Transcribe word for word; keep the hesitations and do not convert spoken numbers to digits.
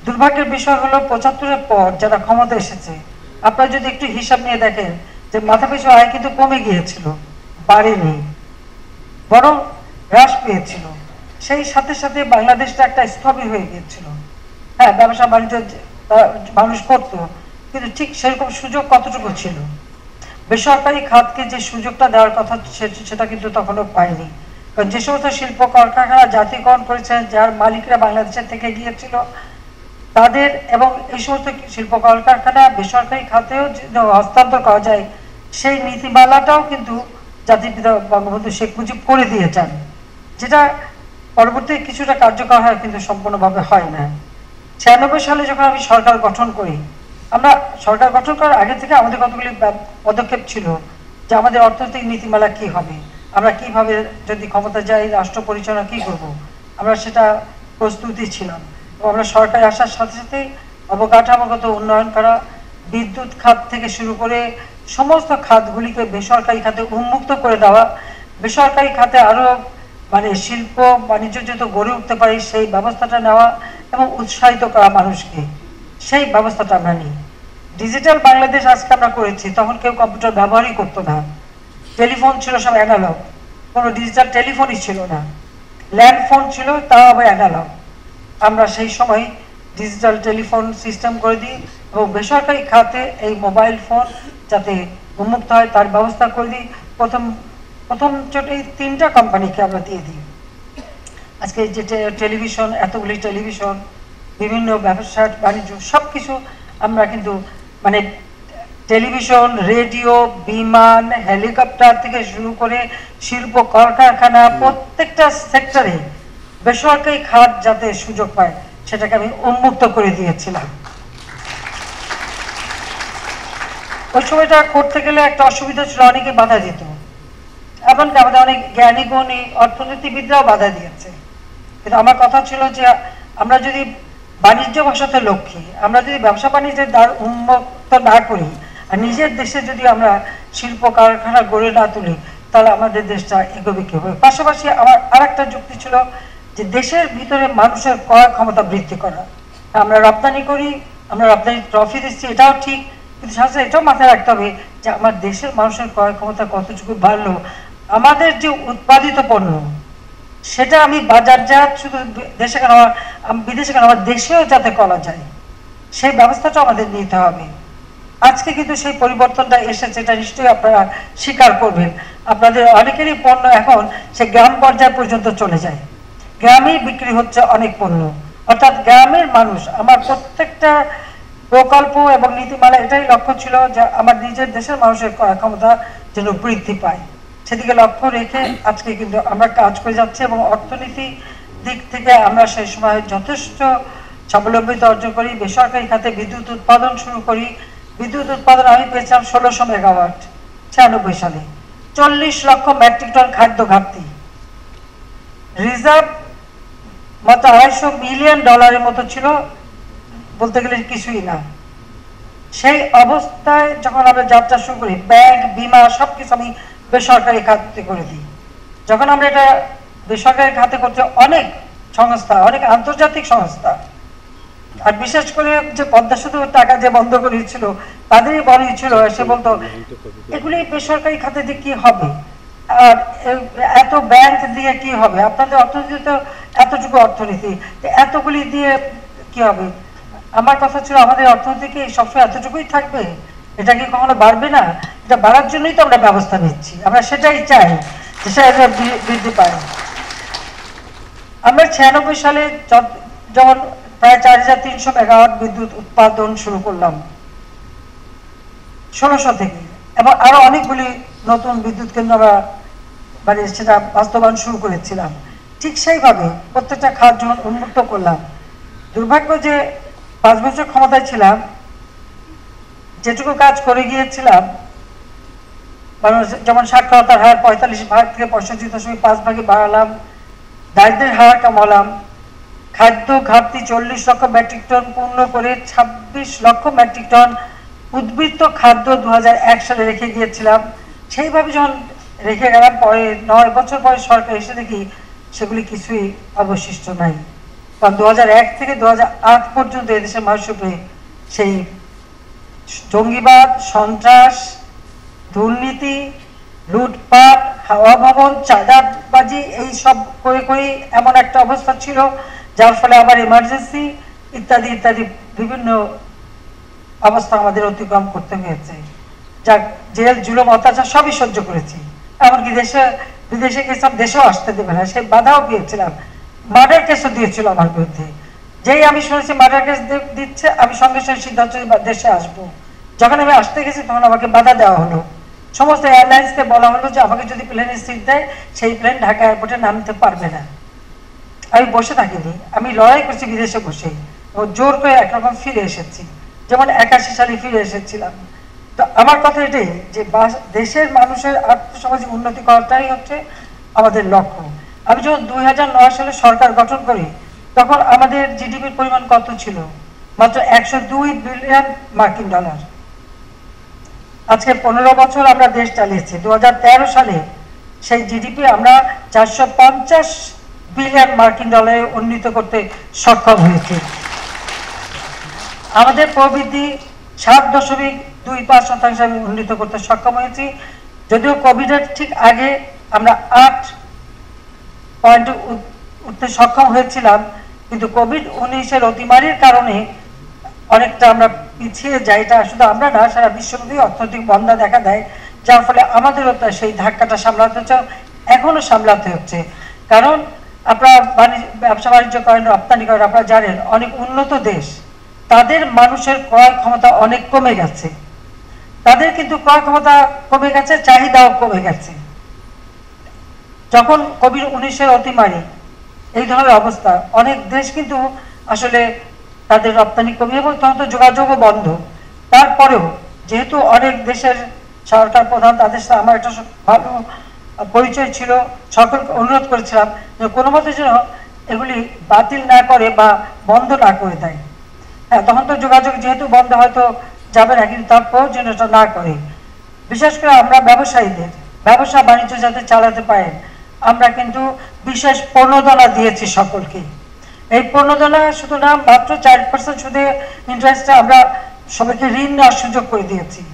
দুর্ভাগ্যের বিষয় হলো পঁচাত্তরের পর যারা ক্ষমতা এসেছে, আপনারা যদি একটু হিসাব নিয়ে দেখেন যে মাথাপিছু আয় কিন্তু কমে গিয়েছিল, বাড়েনি, বরং হ্রাস পেয়েছিল। সেই সাথে সাথে বাংলাদেশটা একটা স্থবির হয়ে গিয়েছিল। হ্যাঁ, ব্যবসা বাণিজ্য মানুষ করত, কিন্তু ঠিক সেরকম সুযোগ কতটুকু ছিল? বেসরকারি খাতকে যে সুযোগটা দেওয়ার কথা সেটা কিন্তু তখনও পায়নি। কারণ যে সমস্ত শিল্প কলকারখানা জাতীয়করণ করেছেন, যার মালিকরা বাংলাদেশের থেকে গিয়েছিল, তাদের এবং এই সমস্ত শিল্প কলকারখানা বেসরকারি খাতেও হস্তান্তর করা যায় সেই নীতিমালাটাও কিন্তু জাতির পিতা বঙ্গবন্ধু শেখ মুজিব করে দিয়েছেন, যেটা পরবর্তী কিছুটা কার্যকর হয় কিন্তু সম্পূর্ণভাবে হয় না। ছিয়ানব্বই সালে যখন আমি সরকার গঠন করি, আমরা সরকার গঠন করার আগে থেকে আমাদের কতগুলি পদক্ষেপ ছিল যে আমাদের অর্থনৈতিক নীতিমালা কি হবে, আমরা কিভাবে যদি ক্ষমতা যাই রাষ্ট্র পরিচালনা কি করব, আমরা সেটা প্রস্তুতি ছিলাম। এবং আমরা সরকারে আসার সাথে সাথে অবকাঠামোগত উন্নয়ন করা, বিদ্যুৎ খাত থেকে শুরু করে সমস্ত খাতগুলিকে বেসরকারি খাতে উন্মুক্ত করে দেওয়া, বেসরকারি খাতে আরও মানে শিল্প বাণিজ্য যত গড়ে উঠতে পারি সেই ব্যবস্থাটা নেওয়া এবং উৎসাহিত করা মানুষকে, সেই ব্যবস্থাটা আমরা নিই। ডিজিটাল বাংলাদেশ আজকে আমরা করেছি, তখন কেউ কম্পিউটার ব্যবহারই করতো না, টেলিফোন ছিল সব অ্যানালগ, কোনো ডিজিটাল টেলিফোনই ছিল না, ল্যান্ড ফোন ছিল তাও আবার অ্যানালগ। আমরা সেই সময় ডিজিটাল টেলিফোন সিস্টেম করে দিই এবং বেসরকারি খাতে এই মোবাইল ফোন যাতে উন্মুক্ত হয় তার ব্যবস্থা করে দিই। প্রথম প্রথম ছোট এই তিনটা কোম্পানিকে আমরা দিয়ে দিই। আজকে যে টেলিভিশন, এতগুলি টেলিভিশন, বিভিন্ন ব্যবসা বাণিজ্য সব কিছু আমরা কিন্তু মানে টেলিভিশন, রেডিও, বিমান, হেলিকপ্টার থেকে শুরু করে শিল্প কলকারখানা প্রত্যেকটা সেক্টরে বেসরকারি খাত যাতে সুযোগ পায় সেটাকে আমি উন্মুক্ত করে দিয়েছিলাম। ওই সময়টা করতে গেলে একটা অসুবিধা ছিল, অনেকে বাধা দিত, এমনকি আমাদের অনেক জ্ঞানী গুণী অর্থনীতিবিদরাও বাধা দিয়েছে। কিন্তু আমার কথা ছিল যে আমরা যদি বাণিজ্য ভাষাতে লক্ষ্যে, আমরা যদি ব্যবসা বাণিজ্যের দ্বার উন্মুক্ত না করি আর নিজের দেশে যদি আমরা শিল্প কারখানা গড়ে না তুলি, তাহলে আমাদের দেশটা এগোবে কি হবে। পাশাপাশি আমার আর একটা যুক্তি ছিল যে দেশের ভিতরে মানুষের ক্রয় ক্ষমতা বৃদ্ধি করা। আমরা রপ্তানি করি, আমরা রপ্তানি ট্রফি দিচ্ছি, এটাও ঠিক, কিন্তু সাথে এটাও মাথায় রাখতে হবে যে আমার দেশের মানুষের ক্রয় ক্ষমতা কতটুকু বাড়লো, আমাদের যে উৎপাদিত পণ্য সেটা আমি বাজারজাত শুধু দেশে কেন, বিদেশে কেন, আমার দেশেও যাতে করা যায় সেই ব্যবস্থাটা আমাদের নিতে হবে। আজকে কিন্তু সেই পরিবর্তনটা এসেছে, এটা নিশ্চয়ই আপনারা স্বীকার করবেন। আপনাদের অনেকেরই পণ্য এখন সে গ্রাম পর্যায় পর্যন্ত চলে যায়, গ্রামেই বিক্রি হচ্ছে অনেক পণ্য। অর্থাৎ গ্রামের মানুষ, আমার প্রত্যেকটা প্রকল্প এবং নীতিমালা এটাই লক্ষ্য ছিল যে আমার নিজের দেশের মানুষের ক্রয় ক্ষমতা যেন বৃদ্ধি পায়, সেদিকে লক্ষ্য রেখে আজকে কিন্তু আমরা কাজ করে যাচ্ছি। এবং অর্থনীতি দিক থেকে আমরা সেই সময় যথেষ্ট স্বাবলম্বিতা অর্জন করি। বেসরকারি খাতে বিদ্যুৎ উৎপাদন শুরু করি। বিদ্যুৎ উৎপাদন আমি পেয়েছিলাম ষোলোশো মেগাওয়াট ছিয়ানব্বই সালে, চল্লিশ লক্ষ মেট্রিক টন খাদ্য ঘাটতি, রিজার্ভ মাত্র আড়াইশো মিলিয়ন ডলারের মতো ছিল, বলতে গেলে কিছুই না। সেই অবস্থায় যখন আমরা যাত্রা শুরু করি, ব্যাংক, বিমা সবকিছু আমি বেসরকারি খাতে করে দিই। যখন আমরা এটা বেসরকারি খাতে করতে অনেক সংস্থা, অনেক আন্তর্জাতিক সংস্থা, আর বিশেষ করে যে পদ্মা সেতুর টাকা যে বন্ধ করেছিল তাদেরই বড়ই ছিল, সে বলতো এগুলি বেসরকারি খাতে দিয়ে কি হবে, আর এত ব্যাংক দিয়ে কি হবে, আপনাদের অর্থনীতি তো এতটুকু অর্থনীতি, এতগুলি দিয়ে কি হবে। আমার কথা ছিল আমাদের অর্থনীতি কি সবসময় এতটুকুই থাকবে, এটা কি কখনো বাড়বে না? এটা বাড়ার জন্যই তো আমরা ব্যবস্থা নিচ্ছি, আমরা সেটাই চাই যে সেটা বৃদ্ধি পায়। আমরা ছিয়ানব্বই সালে যখন প্রায় চার হাজার তিনশো মেগাওয়াট বিদ্যুৎ উৎপাদন শুরু করলাম ষোলোশো থেকে, এবং আরো অনেকগুলি নতুন বিদ্যুৎ কেন্দ্র আমরা মানে সেটা বাস্তবায়ন শুরু করেছিলাম। ঠিক সেইভাবে প্রত্যেকটা খাত যখন উন্মুক্ত করলাম, দুর্ভাগ্য যে পাঁচ বছর ক্ষমতায় ছিলাম, যেটুকু কাজ করে গিয়েছিলাম, মানুষ যেমন সাক্ষরতার হার পঁয়তাল্লিশ ভাগ থেকে পঁয়ষট্টি দশমিক পাঁচ ভাগে বাড়ালাম, দারিদ্রের হার কমালাম, খাদ্য ঘাটতি চল্লিশ লক্ষ মেট্রিক টন পূর্ণ করে ছাব্বিশ লক্ষ মেট্রিক টন উদ্বৃত্ত খাদ্য দু হাজার এক সালে রেখে গিয়েছিলাম। সেইভাবে যখন রেখে গেলাম, পরে নয় বছর পরে সরকার এসে দেখি সেগুলি কিছুই অবশিষ্ট নাই। কারণ দু হাজার এক থেকে দু হাজার আট পর্যন্ত এদেশের মানুষের উপরে সেই জঙ্গিবাদ, সন্ত্রাস, দুর্নীতি, লুটপাট, হাওয়া ভবন, চাঁদাবাজি এই সব করে করে এমন একটা অবস্থা ছিল, যার ফলে আবার এমার্জেন্সি ইত্যাদি ইত্যাদি বিভিন্ন অবস্থা আমাদের অতিক্রম করতে হয়েছে। যা জেল, জুলুম, অত্যাচার সবই সহ্য করেছি। এমনকি দেশে বিদেশে গেছিলাম, দেশেও আসতে দেবে না, সেই বাধাও পেয়েছিলাম। মার্ডার কেসও দিয়েছিল আমার বিরুদ্ধে। যেই আমি শুনেছি মার্ডার কেস দিচ্ছে, আমি সঙ্গে সঙ্গে সিদ্ধান্ত দেশে আসবো। যখন আমি আসতে গেছি তখন আমাকে বাধা দেওয়া হলো। সমস্ত এয়ারলাইন্সকে বলা হলো যে আমাকে যদি প্লেনের সিট দেয়, সেই প্লেন ঢাকা এয়ারপোর্টে নামতে পারবে না। আমি বসে থাকিনি, আমি লড়াই করছি বিদেশে বসে, ও জোর করে একরকম ফিরে এসেছি, যেমন একাশি সালে ফিরে এসেছিলাম। তো আমার কথা এটাই যে দেশের মানুষের আর্থসামাজিক উন্নতি করাটাই হচ্ছে আমাদের লক্ষ্য। আমি যখন দুই হাজার নয় সালে সরকার গঠন করি, তখন আমাদের জিডিপির পরিমাণ কত ছিল? মাত্র একশো দুই বিলিয়ন মার্কিন ডলার। আজকে পনেরো বছর আমরা দেশ চালিয়েছি। দু হাজার তেরো সালে সেই জিডিপি আমরা চারশো পঞ্চাশ বিলিয়ন মার্কিন ডলারে উন্নীত করতে সক্ষম হয়েছি। আমাদের প্রবৃদ্ধি সাত দশমিক দুই পাঁচ শতাংশ আমি উন্নীত করতে সক্ষম হয়েছি। যদিও কোভিডের ঠিক আগে আমরা আট পয়েন্ট উঠতে সক্ষম হয়েছিলাম, কিন্তু কোভিড উনিশের অতিমারির কারণে অনেকটা আমরা পিছিয়ে যাই। এটা শুধু আমরা না, সারা বিশ্বব্যাপী অর্থনৈতিক মন্দা দেখা দেয়, যার ফলে আমাদেরও সেই ধাক্কাটা সামলাতে হচ্ছে, এখনো সামলাতে হচ্ছে। কারণ আপনারা ব্যবসা বাণিজ্য করেন, রপ্তানি করেন, আপনারা জানেন অনেক উন্নত দেশ, তাদের মানুষের ক্রয় ক্ষমতা অনেক কমে গেছে। তাদের কিন্তু ক্রয় ক্ষমতা কমে গেছে, চাহিদাও কমে গেছে। যখন কোভিড উনিশের অতিমারি এই ধরনের অবস্থা, অনেক দেশ কিন্তু আসলে তাদের রপ্তানি কমিয়ে, এবং তখন তো যোগাযোগও বন্ধ। তারপরেও যেহেতু অনেক দেশের সরকার প্রধান, তাদের সাথে আমার একটা ভালো পরিচয় ছিল, সকলকে অনুরোধ করেছিলাম যে কোনো মতে যেন এগুলি বাতিল না করে বা বন্ধ না করে দেয়। হ্যাঁ, তখন তো যোগাযোগ যেহেতু বন্ধ হয়তো যাবে না, কিন্তু তারপরেও যেন এটা না করে। বিশেষ করে আমরা ব্যবসায়ীদের ব্যবসা বাণিজ্য যাতে চালাতে পারেন, আমরা কিন্তু বিশেষ প্রণোদনা দিয়েছি সকলকে। এই প্রণোদনা শুধু না, মাত্র চার পার্সেন্ট সুদে ইন্টারেস্টে আমরা সবাইকে ঋণ নেওয়ার সুযোগ করে দিয়েছি।